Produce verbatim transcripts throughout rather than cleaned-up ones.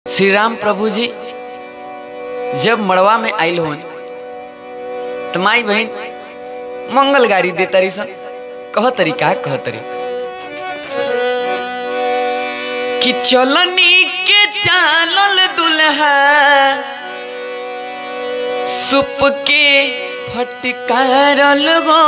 श्री राम प्रभु जी जब मड़वा में आयल हो तो माई बहन मंगल गारी दे तरी सन कह तरी का कह तरी कि चलनी के चालल दुल्हा सुप के फटकारल गो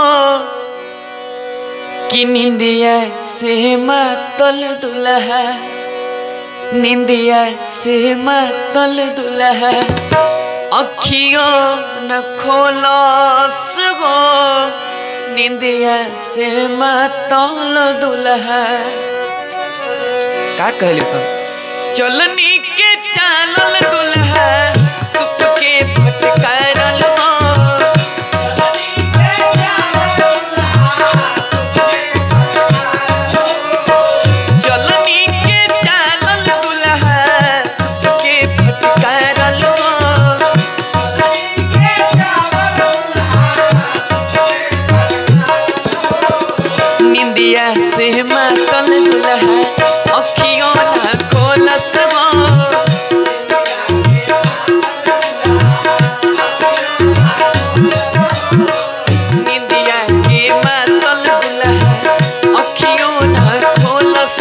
कि निंदिया से मातल दुल्हा निंदिया से मातल दुल्हा अखियों न खोलस गो निंदिया से मातल दुल्हा का कहली सन चलनी के चालल दुल्हा सुप के फटकारल से मातल दुल्हा अखियों न खोलस निंदिया के मातल दुल्हा अखियों न खोलस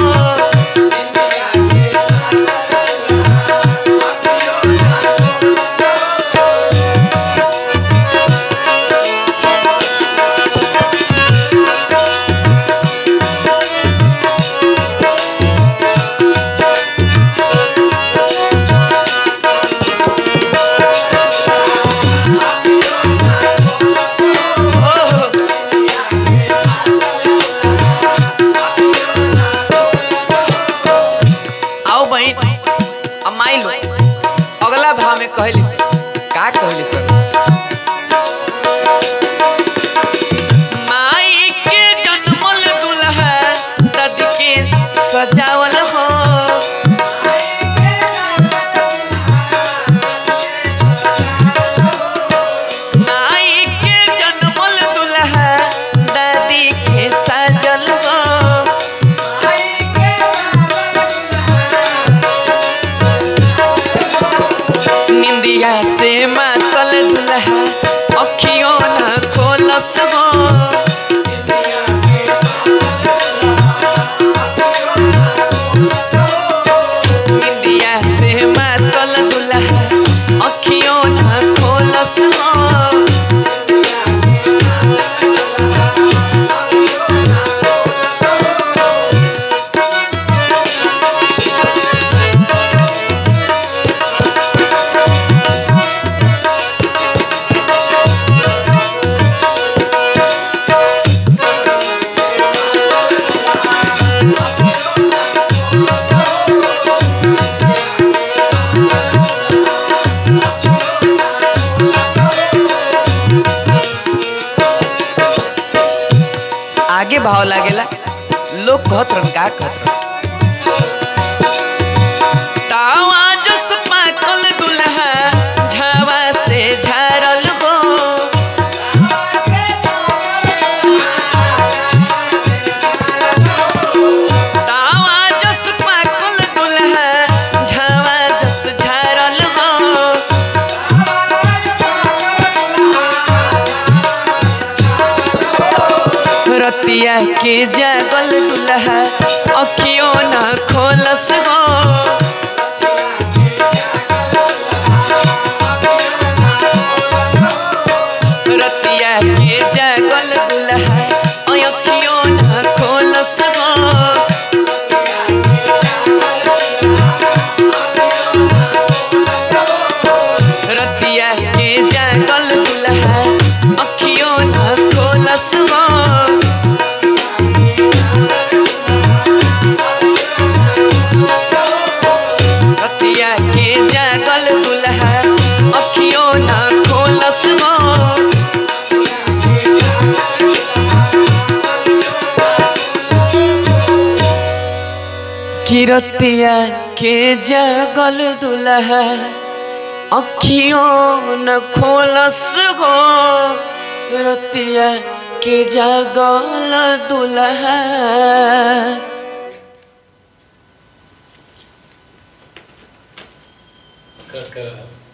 अगला भाव में कहली का कहली सर माई के जन्मल दुल्हा दादी के सजावल हो माई के जन्मल दुल्हा दादी के सजल हो निंदिया से मातल दुल्हा अखियों न खोलस गो निंदिया से मातल दुल्हा अखियों न खोलस गो आगे भाव लागेला लोग कहत रन का कहत तावा जस पाकल दुल्हा झावा से झारल हो तावा जस पाकल दुल्हा झावा जस झारल हो रतिया के जागल दुल्हा अखियों न खोलस गो रतिया के जागल दुल्हा अखियों न खोलस गो रतिया के जागल दुल्हा अखियों न खोलस गो रतिया के जागल दुल्हा अखियों न खोलस गो रतिया के जागल दुल्हा। कट कर